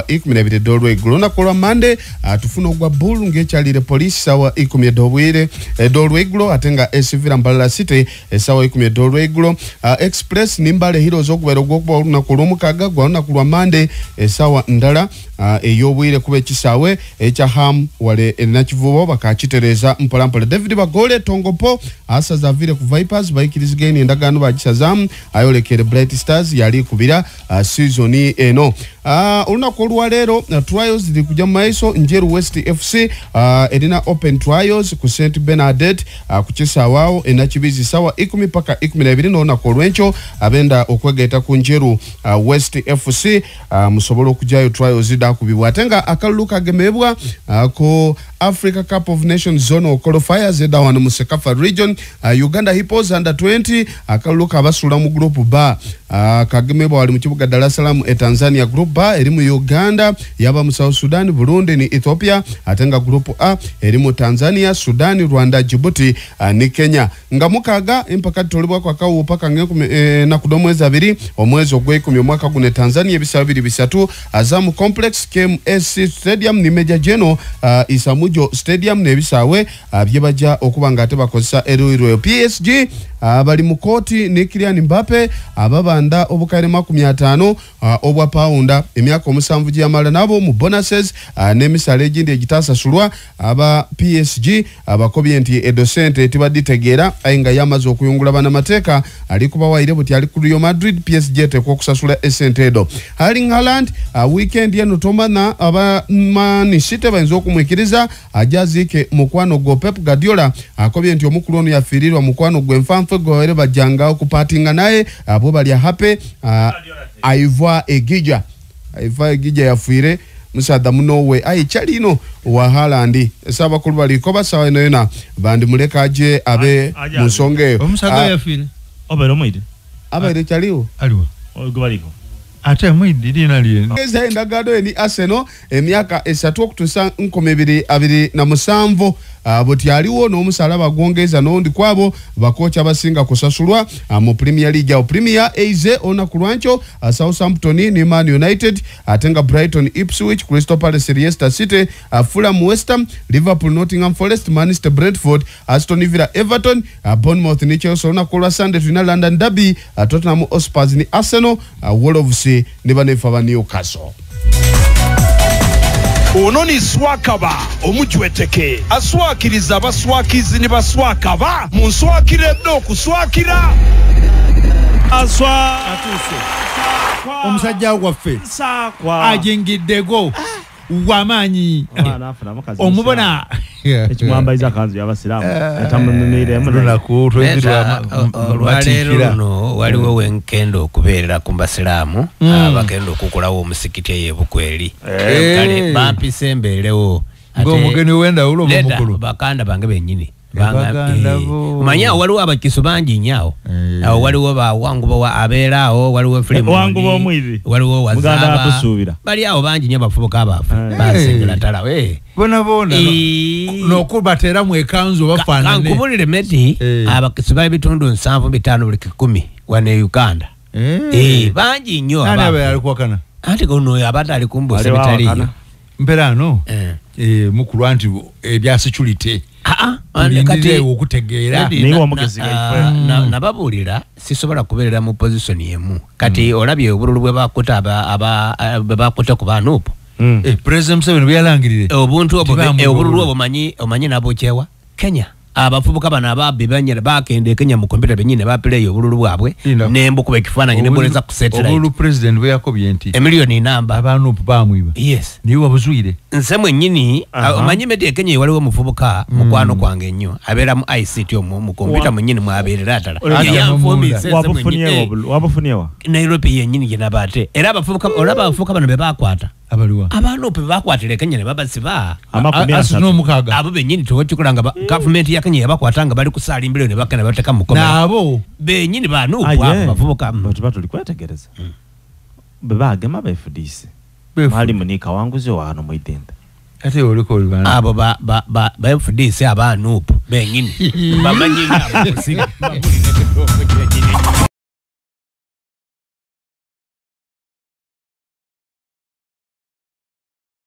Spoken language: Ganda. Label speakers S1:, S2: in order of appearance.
S1: 12 dolweggulo lunaku lwa Monday tufuna ogwa Bull ng'ekyalire police sawa 12 dolweggulo ate nga esivira Mbalala City sawa 10 dolweggulo Express nimbale Heroes okubera ogwokuba olunaku lw'omukaaga gwa lunaku lwa Monday sawa ndala ey'obwire kuba ekisaawe ekya Ham wale nakivubo bakakitereza mpolampola David Bagole Tongopo asaza avire ku Vipers bayikirizigeni endagaano bagisazamu ayolekere Bright Stars yali kubira season eno olunaku olwaleero trials ziri kujja mu maiso Njeru West FC erina open trials ku St Bernadette ku kisaawawo enakibizi sawa 10 paka 12 n'olunaku olw'enkyo abenda okwegaita ku Njeru West FC musobola okujayo trials dakubibwa ate nga akalulu kagemebwa ku Africa Cup of Nations Zone qualifiers edawana mu Sekafa region Uganda Hippos under 20 akalulu kabasula mu group B kagemebwa wali mu kibuga Dar es Salaam Tanzania group B eri mu Uganda yaba mu South Sudan Burundi ni Ethiopia ate nga group A eri mu Tanzania Sudan Rwanda Djibouti ni Kenya nga mukaga empaka tolibwa kwa kawo paka na kudomwezi abiri omwezi ogw'ekumi omwaka gune Tanzania ebisaba biri bisatu Azam Complex KMSC Stadium ni Meja General Isamujo Stadium nebisaawe byebaja okubanga ate bakozesa Eruiro PSG bali mu koti ni Kylian Mbappe ababanda obukaire 50 obwa pounda emyaka omusanvu gyamala nabo mu bonuses n'emisale egindi egitasasulwa aba PSG abakobye edocente tibaditegeera ayinga yamaze okuyungula bana mateeka ali kubawaire buti ali ku Real Madrid PSG tekwa kusasula esente edo Erling Haaland weekend yano tomana aba Man City bayinza okumwikiriza ajazike mukwano go Pep Guardiola akobye omukulu ono yafirirwa mukwano gw'enfanfe goere bajanga okupatinga naye abo bali happy Ivoire Egija yafuire musada munowe chalino wa Haaland saba kulu baliko basawa eno yona bandi muleka aje abe musonge
S2: omusaga yafire obero mwide
S1: abaire chaliwo
S2: aliwo
S3: ogubaliko
S2: ate mwide dina liye
S1: eza endagado ni Arsenal emyaka 3 okutusa 27 buti aliwo n'omusalaba gwongeza n'ondi kwabo bakocha basinga kusasulwa mu Premier League au Premier Eze ona kulwancho Southampton ni Man United atenga Brighton Ipswich Crystal Palace Leicester City Fulham West Ham Liverpool Nottingham Forest Manchester Brentford Aston Villa Everton Bournemouth ni Chelsea ona kulwa Sunday tuna London Derby Tottenham Hotspur ni Arsenal Wolves ni banefa ba Newcastle
S4: Ononi swakaba omujweteke aswakiriza abaswakizi ne baswakaba munswakire ddo kuswakira
S3: aswa atuse
S2: omusajja waffe
S3: sakwa
S2: ajengiddego wamanyi omubona
S3: ekimwamba iza kanzu y'abasiramu yatamumire
S5: muna kutwezirwa lwatiro no waliwo wenkendo okubeerera ku basiramu abagenda okukolawo omusikiti eyebukweri kale bampisembeerewo
S2: ngo mugeni wenda ulo mukulu
S5: bakanda bange benyini manya waliwo abakiso bangi nyao awo waliwo ba wangu wa abeerawo waliwo film
S3: wangu bo mwivi
S5: waliwo wazaba
S3: atusubira
S5: bali awo bangi nya bafubuka abafu basengera tala we
S2: bona nokubatera mu ekanzu bafanane
S5: kankubulire meti abakiso bali bitundu 7 buli 10 wane Uganda bangi nnyo
S2: nani abalikuwa kana
S5: ati gono abata ali kumbusa bitali
S2: mperano mukulu anti ebya security kati okutegeera
S3: niwo mugeziga
S5: nababulira sisobola kubeerera mu position yemu kati olabye obululu bwe bakuta bakuta ku banupo
S2: president Museveni byalangirire
S5: obuntu obululu omanyi nabo kyewa Kenya abafubuka bana ababbi banyera bakende Kenya mu computer benyine baplay obululu bwabwe nembo kuba ekifaananyi neboleza ku satellite
S2: obululu president bwe yakobye nti
S5: emiliyoni namba
S2: abantu bamwiba
S5: yes
S2: niwe wabuzwire
S5: nsemwe nyini omanyi medi Kenya waliwo mufubuka mukwano kwange nnyo abera mu ICT mu computer munyini mwaberera atala
S3: wabufuniwa
S5: Nairobi yenyini jenabate era abafubuka bano be bakwata
S2: abaliwa
S5: abantu pe bakwatire Kenya ne babasiba
S2: asino mukaga
S5: abo benyini towachikulanga government ya Kenya yabakwatanga bali kusala imbiro ne bakana bateka mukoma
S2: nabo
S5: benyini banu bavubuka
S3: batubatu likwetegereza bebagema befudise mali munika wanguze wano mwidenda
S2: ate oliko olibana
S5: abo ba FDC abanu benyini bamanyi abo kusiga